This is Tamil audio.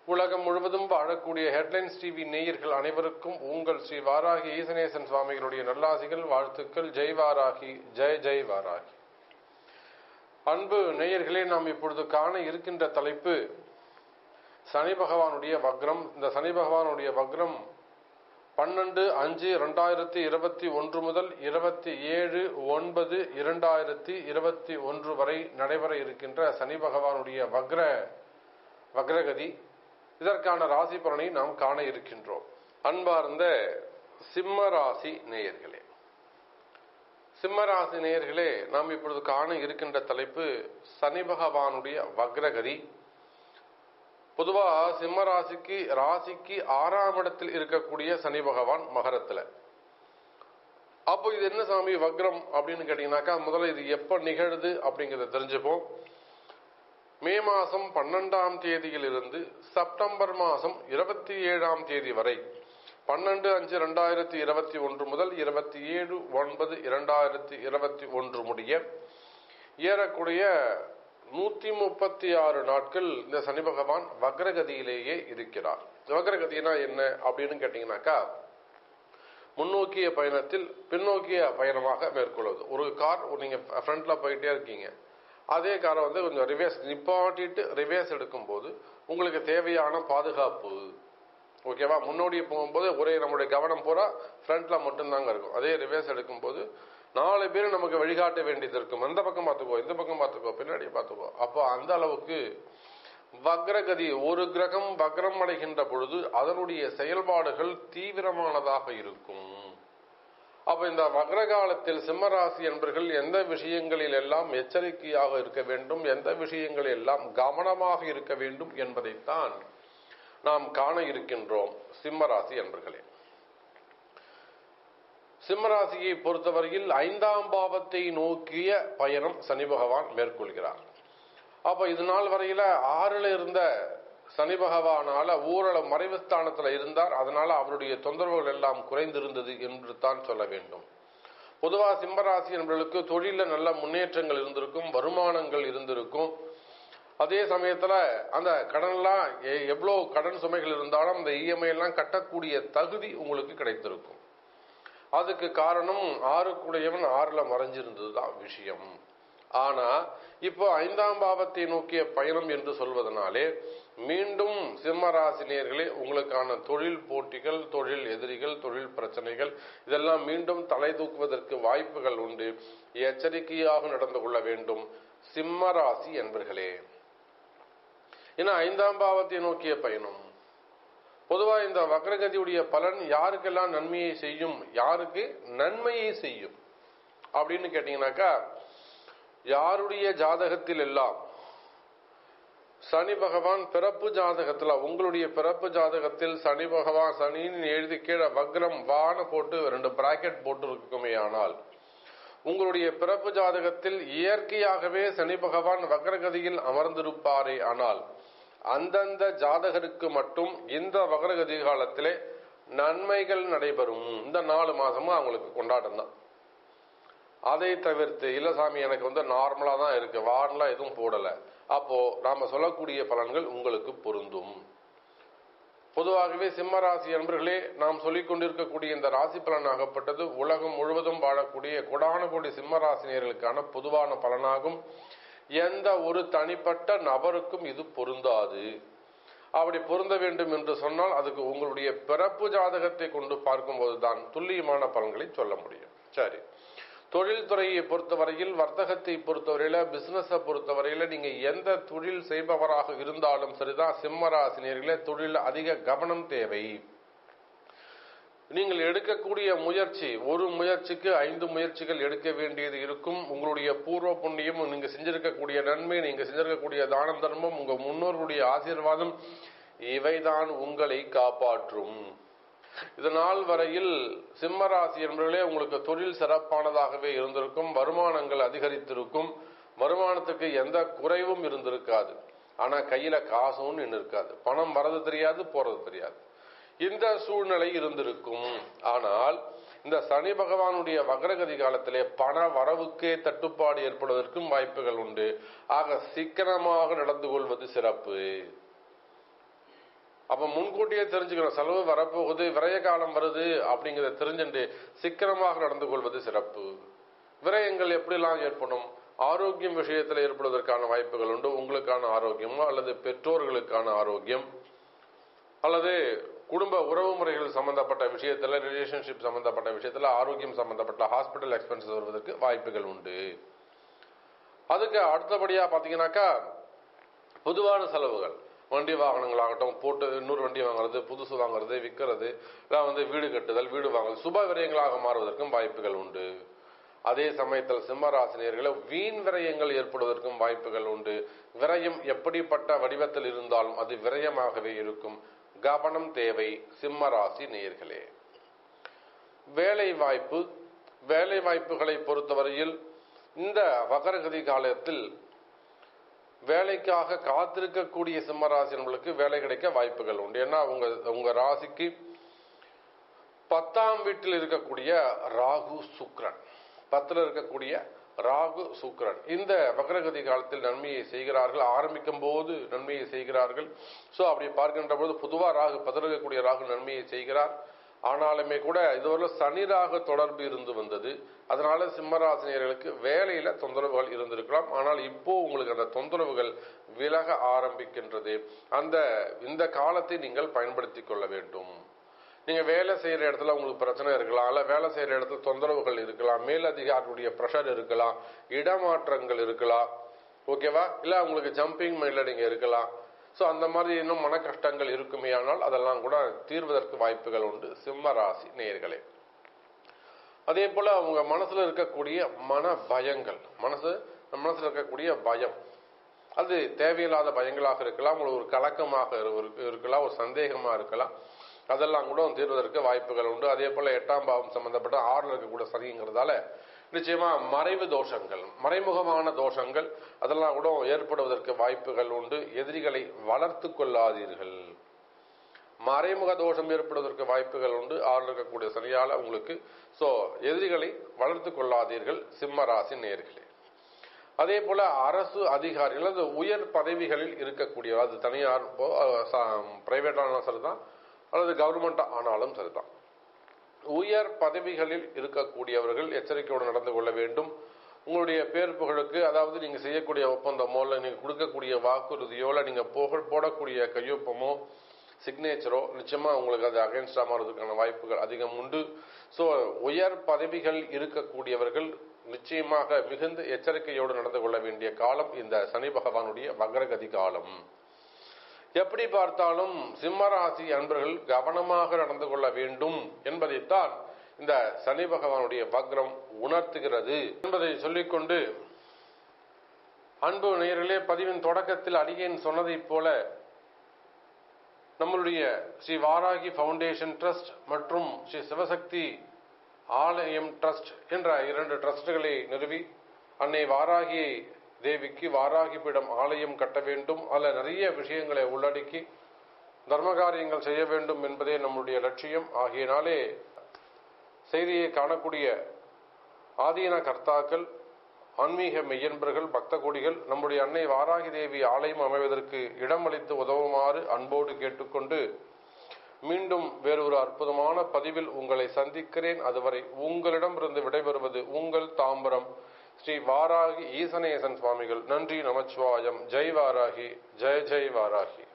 உலகம் முழுவதும் வாழக்கூடிய ஹெட்லைன்ஸ் டிவி நேயர்கள் அனைவருக்கும் உங்கள் ஸ்ரீ வாராகி ஈசனேசன் சுவாமிகளுடைய நல்லாசிகள், வாழ்த்துக்கள். ஜெய் வாராகி, ஜெய் ஜெய் வாராகி. அன்பு நேயர்களே, நாம் இப்பொழுது காண இருக்கின்ற தலைப்பு சனி பகவானுடைய வக்ரம். இந்த சனி பகவானுடைய வக்ரம் 12/5/2021 முதல் 27/9/2021 வரை நடைபெற இருக்கின்ற சனி பகவானுடைய வக்ரகதி. இதற்கான ராசி பலனை நாம் காண இருக்கின்றோம். அன்பார்ந்த சிம்மராசி நேயர்களே, சிம்மராசி நேயர்களே, நாம் இப்பொழுது காண இருக்கின்ற தலைப்பு சனி பகவானுடைய வக்ரகதி. பொதுவா சிம்மராசிக்கு ராசிக்கு 6ஆம் இடத்தில் இருக்கக்கூடிய சனி பகவான் மகரத்துல. அப்போ இது என்ன சாமி வக்ரம் அப்படின்னு கேட்டீங்கன்னாக்கா, முதல்ல இது எப்ப நிகழுது அப்படிங்கிறத தெரிஞ்சுப்போம். மே மாசம் 12ஆம் தேதியிலிருந்து செப்டம்பர் மாசம் 27ஆம் தேதி வரை 12/5/2021 முதல் 27/9/2021 முடிய ஏறக்கூடிய 136 நாட்கள் இந்த சனி பகவான் வக்ரகதியிலேயே இருக்கிறார். வக்ரகதினா என்ன அப்படின்னு கேட்டீங்கன்னாக்கா, முன்னோக்கிய பயணத்தில் பின்னோக்கிய பயணமாக மேற்கொள்வது. ஒரு கார் நீங்க ஃப்ரண்ட்ல போயிட்டே இருக்கீங்க, அதே காரை கொஞ்சம் ரிவேர்ஸ் நிப்பாட்டிட்டு ரிவேர்ஸ் எடுக்கும் போது உங்களுக்கு தேவையான பாதுகாப்பு, ஓகேவா? முன்னோடி போகும்போது ஒரே நம்மளுடைய கவனம் பூரா ஃப்ரண்ட்ல மட்டும்தாங்க இருக்கும். அதே ரிவேர்ஸ் எடுக்கும் போது 4 பேர் நமக்கு வழிகாட்ட வேண்டியது இருக்கும். அந்த பக்கம் பார்த்துக்கோ, இந்த பக்கம் பார்த்துக்கோ, பின்னாடி பார்த்துக்கோ. அப்போ அந்த அளவுக்கு வக்ரகதி, ஒரு கிரகம் வக்ரம் அடைகின்ற பொழுது அதனுடைய செயல்பாடுகள் தீவிரமானதாக இருக்கும். அப்ப இந்த வக்ரகாலத்தில் சிம்மராசி என்பர்கள் எந்த விஷயங்களில் எல்லாம் எச்சரிக்கையாக இருக்க வேண்டும், எந்த விஷயங்களில் எல்லாம் கவனமாக இருக்க வேண்டும் என்பதைத்தான் நாம் காண இருக்கின்றோம். சிம்மராசி என்பர்களே, சிம்மராசியை பொறுத்தவரையில் 5ஆம் பாவத்தை நோக்கிய பயணம் சனி பகவான் மேற்கொள்கிறார். அப்ப இது நாள் வரையில 6ல் இருந்த சனி பகவானால ஊரளவு மறைவு ஸ்தானத்துல இருந்தார். அதனால அவருடைய தொந்தரவுகள் எல்லாம் குறைந்திருந்தது என்று தான் சொல்ல வேண்டும். பொதுவா சிம்மராசி என்பவர்களுக்கு தொழில நல்ல முன்னேற்றங்கள் இருந்திருக்கும், வருமானங்கள் இருந்திருக்கும். அதே சமயத்துல அந்த கடன்லாம் எவ்வளவு கடன் சுமைகள் இருந்தாலும் அந்த இஎம்ஐ எல்லாம் கட்டக்கூடிய தகுதி உங்களுக்கு கிடைத்திருக்கும். அதுக்கு காரணம் 6 6ல் மறைஞ்சிருந்ததுதான் விஷயம். ஆனா இப்போ 5ஆம் பாவத்தை நோக்கிய பயணம் என்று சொல்வதனாலே மீண்டும் சிம்மராசினியர்களே உங்களுக்கான தொழில் போட்டிகள், தொழில் எதிரிகள், தொழில் பிரச்சனைகள் இதெல்லாம் மீண்டும் தலை தூக்குவதற்கு வாய்ப்புகள் உண்டு. எச்சரிக்கையாக நடந்து கொள்ள வேண்டும் சிம்மராசி என்பர்களே. ஏன்னா 5ஆம் பாவத்தை நோக்கிய பயணம் பொதுவா இந்த வக்ரகதியுடைய பலன் யாருக்கெல்லாம் நன்மையை செய்யும், யாருக்கு நன்மையை செய்யும் அப்படின்னு கேட்டீங்கன்னாக்கா, யாருடைய ஜாதகத்தில் எல்லாம் சனி பகவான் பிறப்பு ஜாதகத்துல, உங்களுடைய பிறப்பு ஜாதகத்தில் சனி பகவான் சனின்னு எழுதி கீழே வக்ரம் வான போட்டு 2 பிராக்கெட் போட்டு இருக்குமே, ஆனால் உங்களுடைய பிறப்பு ஜாதகத்தில் இயற்கையாகவே சனி பகவான் வக்ரகதியில் அமர்ந்திருப்பாரே, ஆனால் அந்தந்த ஜாதகருக்கு மட்டும் இந்த வக்ரகதி காலத்திலே நன்மைகள் நடைபெறும். இந்த 4 மாசமும் அவங்களுக்கு கொண்டாட்டம் தான். அதை தவிர்த்து இல்ல சாமி எனக்கு நார்மலா தான் இருக்கு, வார்லாம் எதுவும் போடல, அப்போ நாம சொல்லக்கூடிய பலன்கள் உங்களுக்கு பொருந்தும். பொதுவாகவே சிம்மராசி என்பர்களே, நாம் சொல்லிக் கொண்டிருக்கக்கூடிய இந்த ராசி பலன் ஆகப்பட்டது உலகம் முழுவதும் வாழக்கூடிய கோடான கோடி சிம்மராசினியர்களுக்கான பொதுவான பலனாகும். எந்த ஒரு தனிப்பட்ட நபருக்கும் இது பொருந்தாது. அப்படி பொருந்த வேண்டும் என்று சொன்னால் அதுக்கு உங்களுடைய பிறப்பு ஜாதகத்தை கொண்டு பார்க்கும்போது தான் துல்லியமான பலன்களை சொல்ல முடியும். சரி, தொழில் துறையை பொறுத்தவரையில், வர்த்தகத்தை பொறுத்தவரையில, பிசினஸை பொறுத்தவரையில நீங்க எந்த தொழில் செய்பவராக இருந்தாலும் சரிதான் சிம்மராசினியர்களே, தொழில் அதிக கவனம் தேவை. நீங்கள் எடுக்கக்கூடிய முயற்சி, ஒரு முயற்சிக்கு 5 முயற்சிகள் எடுக்க வேண்டியது இருக்கும். உங்களுடைய பூர்வ புண்ணியம், நீங்க செஞ்சிருக்கக்கூடிய நன்மை, நீங்க செஞ்சிருக்கக்கூடிய தான தர்மம், உங்க முன்னோர்களுடைய ஆசீர்வாதம் இவைதான் உங்களை காப்பாற்றும். இதனால் வரையில் சிம்மராசி என்பவர்களே உங்களுக்கு தொழில் சிறப்பானதாகவே இருந்திருக்கும், வருமானங்கள் அதிகரித்திருக்கும், வருமானத்துக்கு எந்த குறைவும் இருந்திருக்காது. ஆனா கையில காசும் நின்று இருக்காது, பணம் வரது தெரியாது, போறது தெரியாது, இந்த சூழ்நிலை இருந்திருக்கும். ஆனால் இந்த சனி பகவானுடைய வக்ரகதி காலத்திலே பண வரவுக்கே தட்டுப்பாடு ஏற்படுவதற்கும் வாய்ப்புகள் உண்டு. ஆக சிக்கனமாக நடந்து கொள்வது சிறப்பு. அப்ப முன்கூட்டியே தெரிஞ்சுக்கணும், செலவு வரப்போகுது, விரய காலம் வருது அப்படிங்கிறத தெரிஞ்சுட்டு சிக்கனமாக நடந்து கொள்வது சிறப்பு. விரயங்கள் எப்படிலாம் ஏற்படும்? ஆரோக்கியம் விஷயத்தில் ஏற்படுவதற்கான வாய்ப்புகள் உண்டு. உங்களுக்கான ஆரோக்கியமோ அல்லது பெற்றோர்களுக்கான ஆரோக்கியம் அல்லது குடும்ப உறவு முறைகள் சம்பந்தப்பட்ட விஷயத்துல, ரிலேஷன்ஷிப் சம்பந்தப்பட்ட விஷயத்துல, ஆரோக்கியம் சம்பந்தப்பட்ட ஹாஸ்பிட்டல் எக்ஸ்பென்சஸ் வருவதற்கு வாய்ப்புகள் உண்டு. அதுக்கு அடுத்தபடியா பாத்தீங்கன்னாக்கா பொதுவான செலவுகள், வண்டி வாகனங்களாகட்டும், போட்டு இன்னொரு வண்டி வாங்குறது, புதுசு வாங்குறது, விற்கிறது, இல்லை வீடு கட்டுதல், வீடு வாங்குதல், சுப விரயங்களாக மாறுவதற்கும் வாய்ப்புகள் உண்டு. அதே சமயத்தில் சிம்மராசினியர்களை வீண் விரயங்கள் ஏற்படுவதற்கும் வாய்ப்புகள் உண்டு. விரயம் எப்படிப்பட்ட வடிவத்தில் இருந்தாலும் அது விரயமாகவே இருக்கும். கவனம் தேவை சிம்மராசி நேயர்களே. வேலை வாய்ப்புகளை பொறுத்தவரையில் இந்த வகரகதி காலத்தில் வேலைக்காக காத்திருக்கக்கூடிய சிம்மராசினர்களுக்கு வேலை கிடைக்க வாய்ப்புகள் உண்டு. ஏன்னா உங்க ராசிக்கு 10ஆம் வீட்டில் இருக்கக்கூடிய ராகு சுக்கிரன், 10ல் இருக்கக்கூடிய ராகு சுக்கிரன் இந்த வக்ரகதி காலத்தில் நன்மையை செய்கிறார்கள். ஆரம்பிக்கும் போது நன்மையை செய்கிறார்கள். ஸோ அப்படி பார்க்கின்ற போது பொதுவாக ராகு 10ல் இருக்கக்கூடிய ராகு நன்மையை செய்கிறார். ஆனாலுமே கூட இதுவரை சனி ராகு தொடர்பு இருந்து வந்தது. அதனால சிம்மராசினியர்களுக்கு வேலையில தொந்தரவுகள் இருந்திருக்கலாம். ஆனால் இப்போ உங்களுக்கு அந்த தொந்தரவுகள் விலக ஆரம்பிக்கின்றது. இந்த காலத்தை நீங்கள் பயன்படுத்தி கொள்ள வேண்டும். நீங்க வேலை செய்யற இடத்துல உங்களுக்கு பிரச்சனை இருக்கலாம், அல்ல வேலை செய்யற இடத்துல தொந்தரவுகள் இருக்கலாம், மேலதிகாரியுடைய பிரஷர் இருக்கலாம், இடமாற்றங்கள் இருக்கலாம், ஓகேவா, இல்ல உங்களுக்கு ஜம்பிங் மைண்ட்ல நீங்க இருக்கலாம். ஸோ அந்த மாதிரி இன்னும் மன கஷ்டங்கள் இருக்குமே, ஆனால் அதெல்லாம் கூட தீர்வதற்கு வாய்ப்புகள் உண்டு சிம்ம ராசி நேயர்களே. அதே போல அவங்க மனசுல இருக்கக்கூடிய பயங்கள், மனசுல இருக்கக்கூடிய பயம், அது தேவையில்லாத பயங்களாக இருக்கலாம், உங்களுக்கு ஒரு கலக்கமாக இருக்கலாம், ஒரு சந்தேகமா இருக்கலாம். அதெல்லாம் கூட தீர்வதற்கு வாய்ப்புகள் உண்டு. அதே போல 8ஆம் பாவம் சம்பந்தப்பட்ட 6ல் இருக்கக்கூடிய சனிங்கிறதால நிச்சயமா மறைவு தோஷங்கள், மறைமுகமான தோஷங்கள் அதெல்லாம் கூட ஏற்படுவதற்கு வாய்ப்புகள் உண்டு. எதிரிகளை வளர்த்து கொள்ளாதீர்கள். மறைமுக தோஷம் ஏற்படுவதற்கு வாய்ப்புகள் உண்டு 6ல் இருக்கக்கூடிய சனியால உங்களுக்கு. சோ எதிரிகளை வளர்த்து கொள்ளாதீர்கள் சிம்ம ராசி நேயர்களே. அதே போல அரசு அதிகாரிகள், அது உயர் பதவிகளில் இருக்கக்கூடிய, அது தனியார் பிரைவேட் ஆனாலும் சரிதான் அல்லது கவர்மெண்ட் ஆனாலும் சரிதான், உயர் பதவிகளில் இருக்கக்கூடியவர்கள் எச்சரிக்கையோடு நடந்து கொள்ள வேண்டும். உங்களுடைய பேர் புகழுக்கு, அதாவது நீங்க செய்யக்கூடிய ஒப்பந்தமோ இல்லை நீங்க கொடுக்கக்கூடிய வாக்குறுதியோ இல்லை நீங்க போடக்கூடிய கையொப்பமோ சிக்னேச்சரோ நிச்சயமா உங்களுக்கு அது அகைன்ஸ்டா மாறுவதற்கான வாய்ப்புகள் அதிகம் உண்டு. ஸோ உயர் பதவிகள் இருக்கக்கூடியவர்கள் நிச்சயமாக மிகுந்த எச்சரிக்கையோடு நடந்து கொள்ள வேண்டிய காலம் இந்த சனி பகவானுடைய வக்ரகதி காலம். எப்படி பார்த்தாலும் சிம்மராசி அன்பர்கள் கவனமாக நடந்து கொள்ள வேண்டும் என்பதைத்தான் இந்த சனி பகவானுடைய வக்ரம் உணர்த்துகிறது என்பதை சொல்லிக்கொண்டு, அன்பு நேயர்களே, பதிவின் தொடக்கத்தில் அடியேன் சொன்னதை போல நம்மளுடைய ஸ்ரீ வாராகி ஃபவுண்டேஷன் ட்ரஸ்ட் மற்றும் ஸ்ரீ சிவசக்தி ஆலயம் ட்ரஸ்ட் என்ற 2 ட்ரஸ்டுகளை நிறுவி அன்னை வாராகி தேவிக்கு வாராகி பீடம் ஆலயம் கட்ட வேண்டும், அதில் நிறைய விஷயங்களை உள்ளடக்கி தர்மகாரியங்கள் செய்ய வேண்டும் என்பதே நம்முடைய லட்சியம். ஆகியனாலே செய்தியை காணக்கூடிய ஆதீன கர்த்தாக்கள், ஆன்மீக மெய்யன்பர்கள், பக்த கோடிகள் நம்முடைய அன்னை வாராகி தேவி ஆலயம் அமைவதற்கு இடமளித்து உதவுமாறு அன்போடு கேட்டுக்கொண்டு, மீண்டும் வேறொரு அற்புதமான பதிவில் உங்களை சந்திக்கிறேன். அதுவரை உங்களிடமிருந்து விடைபெறுவது உங்கள் தாம்பரம் ஸ்ரீ வாராகி ஈசனேசன் சுவாமிகள். நன்றி, நமச்சிவாயம். ஜெய் வாராகி, ஜெய் ஜெய் வாராகி.